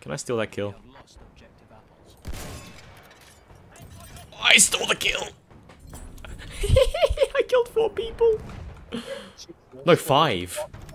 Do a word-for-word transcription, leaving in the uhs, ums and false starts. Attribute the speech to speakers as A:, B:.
A: Can I steal that kill? I stole the kill! I killed four people! No, five.